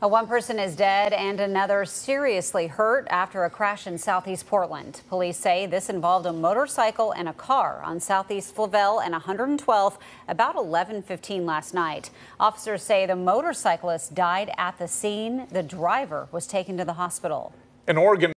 One person is dead and another seriously hurt after a crash in southeast Portland. Police say this involved a motorcycle and a car on southeast Flavel and 112th about 11:15 last night. Officers say the motorcyclist died at the scene. The driver was taken to the hospital. In Oregon,